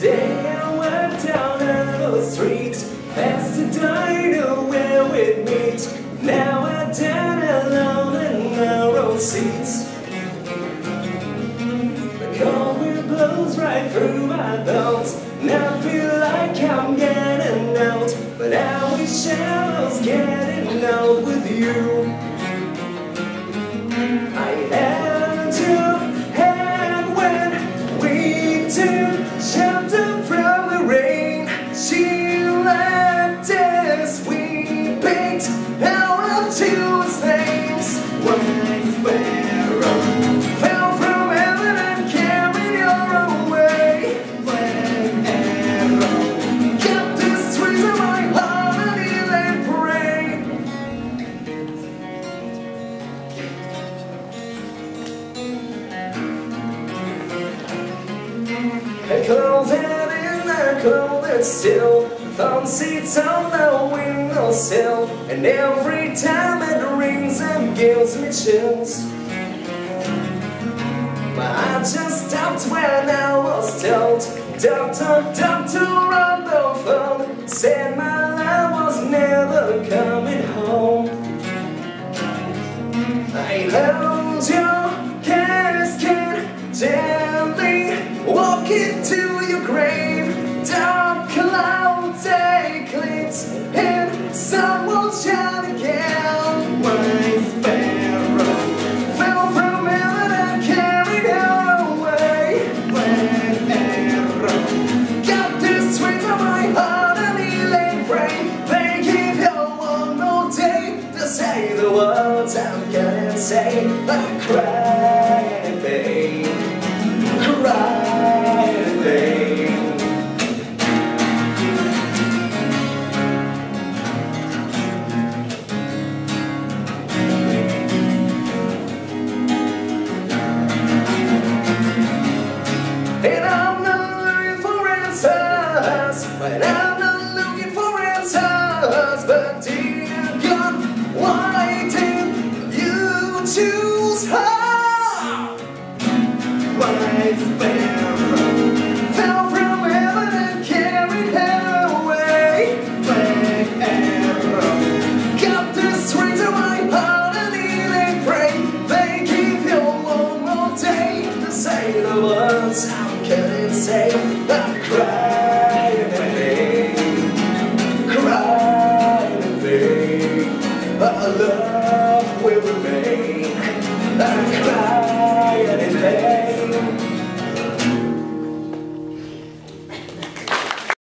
day I went down the street, past the diner where we'd meet. Now I down alone in narrow seats. The cold wind blows right through my bones, and I feel like I'm getting out. But I wish I was getting out with you. I held your hand when we took shelter from the rain. She left us, we picked our two names. White sparrow fell from heaven and carried her away. Black arrow kept the strings of my heart until they break. A cold head in the cold and still, thumb seats on the windowsill, and every time it rings it gives me chills. My heart just stopped when I was told, Doctor, doctor on the phone said my love was never coming home. I held your casket gently, walking to your grave. Dark clouds eclipse and sun will shine again. White sparrow fell from heaven and carried her away. Black arrow got the strings of my heart and healing brain. They give you one more day to say the words I'm gonna say. I cry in pain, cry in pain. And I'm not looking for answers, but I'm not looking for answers. But dear God, why did you choose her? White sparrow fell from heaven and carried her away. Black arrow got the strings of my heart and healing brain. They give you one more day to say the words I couldn't say. I cry in pain, cry in pain. Our love will remain. I cry.